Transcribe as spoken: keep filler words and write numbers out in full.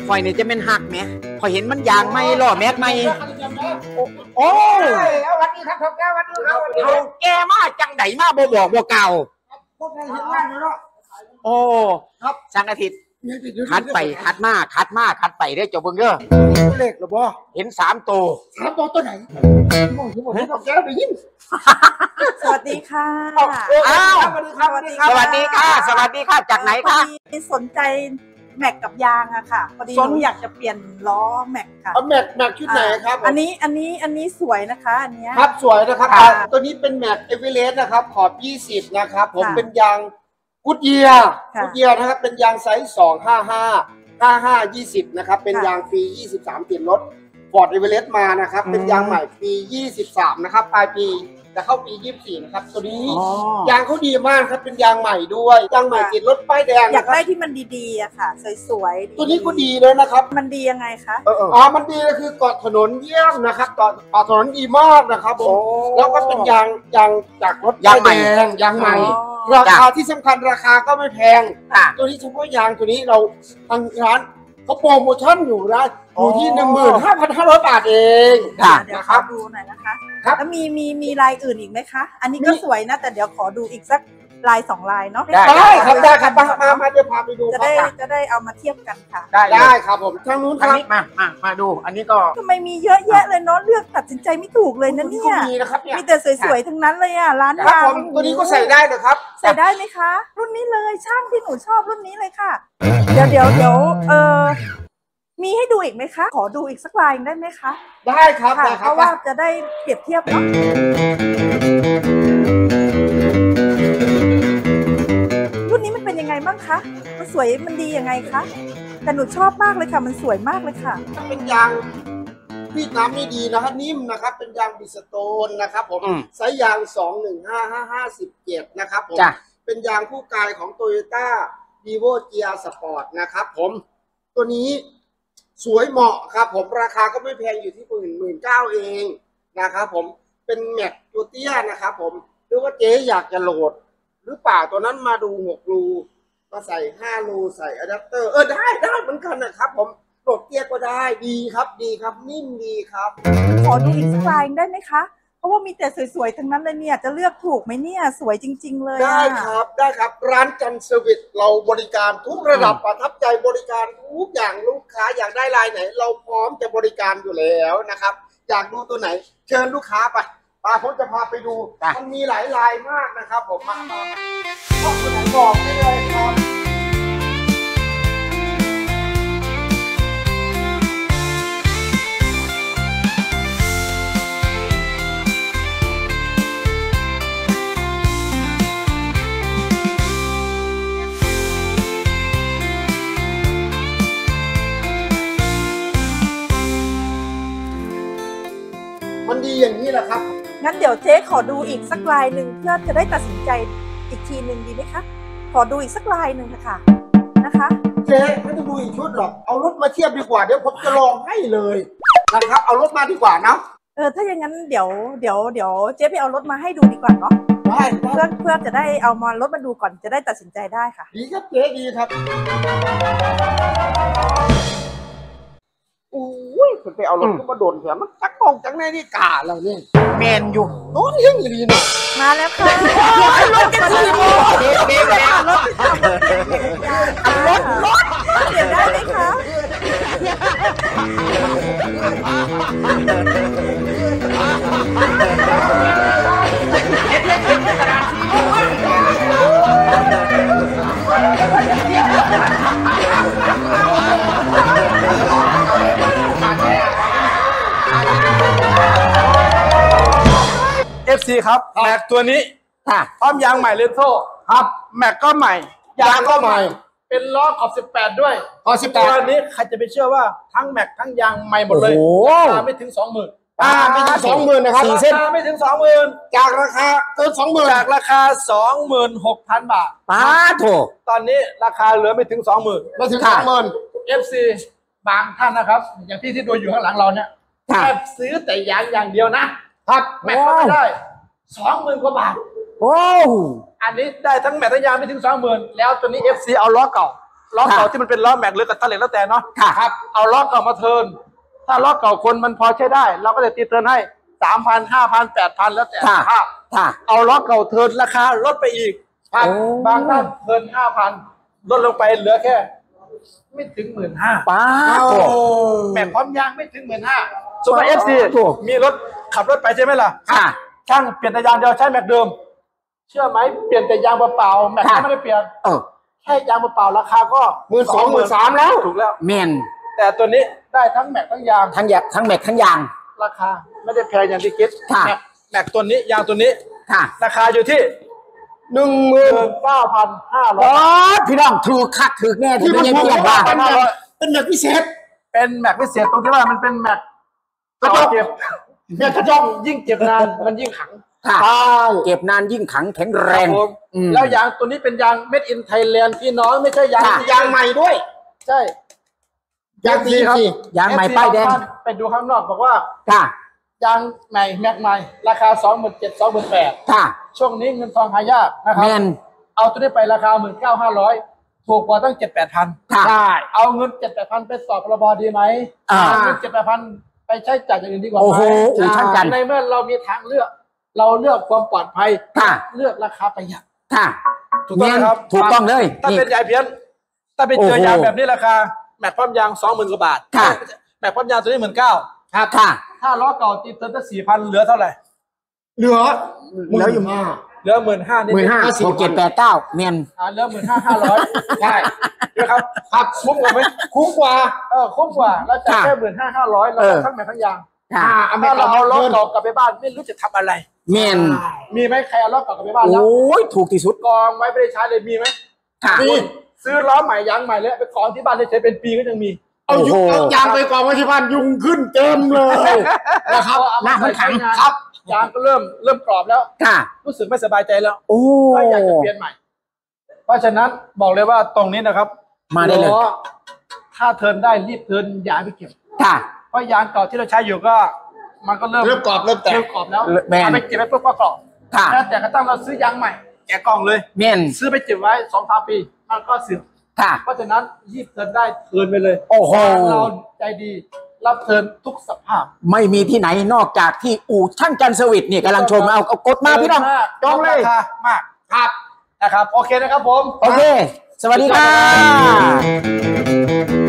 คอยเนี่ยจะเป็นหักไหมคอยเห็นมันยางไม่ล่อแม็กไม่โอ้วันนี้ครับแก้วันนี้ครับเขาแกมาจังไดมาบ่บอกบ่เก่าพวกนั้นเห็นงานอยู่เนาะโอ้ครับสังอาทิตย์คัดไปคัดมาคัดมาคัดไปได้เจ้าเบิ่งเด้อเล็กหรือบ่เห็นสามตัวสามตัวตัวไหนมองที่หมดที่เราแก้ไปยิ้มสวัสดีค่ะอ้าวสวัสดีค่ะสวัสดีค่ะสวัสดีค่ะจากไหนคะสนใจแม็กกับยางอะค่ะพอดีหนูอยากจะเปลี่ยนล้อแม็กค่ะเอาแม็กแม็กชุดไหนครับอันนี้อันนี้อันนี้สวยนะคะอันนี้ครับสวยนะครับตัวนี้เป็นแม็กเอเวอเรสต์นะครับขอบยี่สิบนะครับผมเป็นยางกุดเยียกุดเยียนะครับเป็นยางไซส์สองห้าห้าห้าห้ายี่สิบนะครับเป็นยางปียี่สิบสามเปลี่ยนรถฟอร์ดเอเวอเรสต์มานะครับเป็นยางใหม่ปียี่สิบสามนะครับปลายปีจะเข้าปียี่สิบสี่นะครับตัวนี้ยางเขาดีมากครับเป็นยางใหม่ด้วยยางใหม่ติดรถป้ายแดงอยากได้ที่มันดีๆอะค่ะสวยๆตัวนี้ก็ดีเลยนะครับมันดียังไงคะอ๋อมันดีก็คือเกาะถนนเยี่ยมนะครับเกาะเกาะถนนดีมากนะครับผมแล้วก็เป็นยางยางจากรถป้ายแดงยางใหม่ราคาที่สำคัญราคาก็ไม่แพงตัวนี้เฉพาะยางตัวนี้เราทางร้านเขาโปรโมชั่นอยู่นะอยู่ที่หนึ่งหมื่นห้าพันห้าร้อยบาทเองเดี๋ยวขอดูหน่อยนะคะแล้วมีมีมีลายอื่นอีกไหมคะอันนี้ก็สวยนะแต่เดี๋ยวขอดูอีกสักลายสองลายเนาะได้ครับได้ครับมามามาเดี๋ยวพาไปดูจะได้จะได้เอามาเทียบกันค่ะได้ได้ครับผมทางนู้นครับมามามาดูอันนี้ก็ทำไมมีเยอะแยะเลยเนาะเลือกตัดสินใจไม่ถูกเลยนะเนี่ยมีแต่สวยๆทั้งนั้นเลยอ่ะร้านยางตัวนี้ก็ใส่ได้เลยครับใส่ได้ไหมคะรุ่นนี้เลยช่างที่หนูชอบรุ่นนี้เลยค่ะเดี๋ยวเดี๋ยวเดี๋ยวเออมีให้ดูอีกไหมคะขอดูอีกสักลายได้ไหมคะได้ครับเพราะว่าจะได้เปรียบเทียบเนาะรุ่นนี้มันเป็นยังไงบ้างคะมันสวยมันดียังไงคะแต่หนูชอบมากเลยค่ะมันสวยมากเลยค่ะเป็นยางพี่น้ำนี่ดีนะครับนิ่มนะครับเป็นยางบิสโตนนะครับผมไซส์ยางสองหนึ่งห้าห้าห้าสิบเจ็ดนะครับผมเป็นยางคู่กายของ Toyota Vivo จี อาร์ Sport นะครับผมตัวนี้สวยเหมาะครับผมราคาก็ไม่แพงอยู่ที่หมื่นหมื่นเก้าเองนะครับผมเป็นแม็กตัวเตี้ยนะครับผมหรือว่าเจ๊อยากจะโหลดหรือเปล่าตัวนั้นมาดูหกรูมาใส่ห้ารูใส่อะแดปเตอร์เออได้ได้เหมือนกันนะครับผมโหลดเตี้ยก็ได้ดีครับดีครับนิ่มดีครับขอดูอีกสักลายได้ไหมคะเพราะว่ามีแต่สวยๆทั้งนั้นเลยเนี่ยจะเลือกถูกไหมเนี่ยสวยจริงๆเลยได้ครับได้ครับร้านจันเซอร์วิสเราบริการทุกระดับประทับใจบริการทุกอย่างลูกค้าอยากได้ลายไหนเราพร้อมจะบริการอยู่แล้วนะครับอยากดูตัวไหนเชิญลูกค้าไปป้าผมจะพาไปดูมันมีหลายลายมากนะครับผมมาชอบตัวไหนบอกได้เลยครับมันดีอย่างนี้แหละครับงั้นเดี๋ยวเจ๊ขอดูอีกสักลายหนึ่งเพื่อจะได้ตัดสินใจอีกทีหนึ่งดีไหมคะขอดูอีกสักลายหนึ่งค่ะนะคะเจ๊ไม่ต้องดูอีกชุดหรอกเอารถมาเทียบดีกว่าเดี๋ยวผมจะลองให้เลยนะครับเอารถมาดีกว่านะเออถ้าอย่างนั้นเดี๋ยวเดี๋ยวเดี๋ยวเจ๊ไปเอารถมาให้ดูดีกว่าเนาะได้เพื่อเพื่อจะได้เอามารถมาดูก่อนจะได้ตัดสินใจได้ค่ะดีครับเจ๊ดีครับโอ้ยคุณไปเอารถขึ้นมาโดนแถมมันจักกองจังในนี่กาแล้วนี่แมนอยู่โน้นยังดีเนาะมาแล้วค่ะรถกันสิโมเด็กเด็กรถรถรถเปลี่ยนได้ไหมคะเอฟ ซี ครับแม็กตัวนี้พร้อมยางใหม่เลนโซ่ครับแม็กก็ใหม่ยางก็ใหม่เป็นล้อขอบสิบแปดด้วยขอบสิบแปดตัวนี้ใครจะไปเชื่อว่าทั้งแม็กทั้งยางใหม่หมดเลยราคาไม่ถึงสองหมื่นอ่าไม่ถึงสองหมื่นนะครับสี่เส้นไม่ถึงสองหมื่นจากราคาเกินสองหมื่นจากราคาสองหมื่นหกพันบาทป้าโถตอนนี้ราคาเหลือไม่ถึงสองหมื่นไม่ถึงสองหมื่นเอฟซีบางท่านนะครับอย่างที่ที่ดูอยู่ข้างหลังเราเนี่ยแค่ซื้อแต่ยางอย่างเดียวนะครับแม็กก็ไม่ได้สองหมื่นกว่าบาทโอ้อันนี้ได้ทั้งแม็กทั้งยางไม่ถึงสองหมื่นแล้วตัวนี้เอฟซีเอาล้อเก่าล้อเก่าค่ะที่มันเป็นล้อแม็กหรือกับตะเหล็กแล้วแต่เนาะค่ะครับเอาล้อเก่ามาเทิร์นถ้าล้อเก่าคนมันพอใช้ได้ เราก็จะตีเทิร์นให้สามพันห้าพันแปดพันแล้วแต่ค่ะสภาพค่ะเอาล้อเก่าเทิร์นราคาลดไปอีกครับโอ้บางท่านเทิร์นห้าพันลดลงไปเหลือแค่ ไม่ถึงหมื่นห้าป้าโอ้โถแม็กพร้อมยางไม่ถึงหมื่นห้าซูเปอร์เอฟซีโอ้มีรถขับรถไปใช่ไหมล่ะค่ะช่างเปลี่ยนแต่ยางเดียวใช้แม็กเดิม เชื่อไหมเปลี่ยนแต่ยางเปล่าๆแม็กก็ไม่ได้เปลี่ยนเออแค่ยางเปล่าๆราคาก็หมื่นสองหมื่นสามแล้วถูกแล้วแมนแต่ตัวนี้ได้ทั้งแม็กทั้งยางทั้งยางทั้งแม็กทั้งยางราคาไม่ได้แพงอย่างที่คิดค่ะแม็กแม็กตัวนี้ยางตัวนี้ค่ะราคาอยู่ที่หนึ่งหมื่นหนึ่งเก้าพันห้าร้โอ้อยพี่น้องถูกคักถูกแน่ที่ที่ไม่มันใช่ถูกเพียงว่าว่าเป็นแบบเป็นแบบพิเศษเป็นแม็กพิเศษตรงที่ว่ามันเป็นแม็กกระจกเก็บแม็กกระจกยิ่งเก็บนานมันยิ่งขังค่ะใช่เก็บนานยิ่งขังแข็งแรครับงผมอืมแล้วยางตัวนี้เป็นยาง made in Thailand พี่น้องไม่ใช่ยางค่ะยางใหม่ด้วยใช่ยางดีครับสิยางใหม่ป้ายแดงไปดูข้างนอกบอกว่าค่ะยางใหม่แม็กใหม่ ราคา สองหมื่นเจ็ดพัน สองหมื่นแปดพันค่ะช่วงนี้เงินทองหายากนะครัแมนเอาตัวนี้ไปราคา หนึ่งหมื่นเก้าพันห้าร้อย ถูกกว่าตั้ง เจ็ดแปดพันค่ะใช่เอาเงิน เจ็ดแปดพันไปสอบพรบดีไหมอ่าเอาเงิน เจ็ดแปดพันไปใช้จ่ายอย่างอื่นดีกว่าไหมโอ้โหอู่ช่างกันในเมื่อเรามีทางเลือก เราเลือกความปลอดภัยค่ะเลือกราคาประหยัดค่ะถูกต้องไหมครับถูกต้องเลยถ้านี่เป็นยายเพี้ยน ถ้าเป็นเจอโอ้โหยางแบบนี้ราคา แม็กความยางสองหมื่นกว่าบาทค่ะแม็กความยางตัวนี้หมื่นเก้าครับค่ะถ้าล้อเก่าตีเติมตั้งสี่พันเหลือเท่าไหร่เหลือเหลืออยู่ห้าเหลือหมื่นห้านิดหมื่นห้าหกเจ็ดแปดเก้าแมนอ่าเหลือหมื่นห้าห้าร้อยได้นะครับครับคุ้มกว่าไหมคุ้มกว่าเออคุ้มกว่าเราจ่ายค่ะแค่หมื่นห้าห้าร้อยเราเออได้ทั้งแม็กทั้งยางค่ะอ่าเอาถ้าเราเอาล้องินเก่ากลับไปบ้านไม่รู้จะทำอะไรแมนมีไหมใครเอาล้อเก่ากลับไปบ้านโอแล้ว้ยถูกที่สุดกองไว้ไม่ได้ใช้เลยมีไหมค่ะมีซื้อล้อใหม่ยางใหม่แล้วไปกองที่บ้านได้ใช้เป็นปีก็ยังมีเอายุงโอ้โหเอายางไปกองไว้ที่บ้านยุงขึ้นเต็มเลยนะครับเอาหน้ามันขังใช้งครับยางก็เริ่มเริ่มกรอบแล้วค่ะรู้สึกไม่สบายใจแล้วโอ้ก็อยากจะเปลี่ยนใหม่ เพราะฉะนั้นบอกเลยว่าตรงนี้นะครับมาได้เลยล้อถ้าเทิร์นได้รีบเทิร์นอย่าไปเก็บค่ะเพราะยางเก่าที่เราใช้อยู่ก็ มันก็เริ่มเริ่มกรอบเริ่มแตกเริ่มกรอบแล้วแมนเอาไปเก็บไว้ปุ๊บก็กรอบค่ะแล้วแต่ก็ต้องเราซื้อยางใหม่แกะกล่องเลยแมนซื้อไปเก็บไว้สองสามปีมันก็เสื่อมค่ะเพราะฉะนั้นรีบเทิร์นได้เทิร์นไปเลยโอ้โหเราใจดีรับเทิร์นทุกสภาพไม่มีที่ไหนนอกจากที่อู่ช่างจันทร์สวิตเนี่ยกำลังชมเอาเอากดมาพี่น้องจองเลยราคามากครับนะครับ โอเคนะครับผมโอเค สวัสดีค่ะ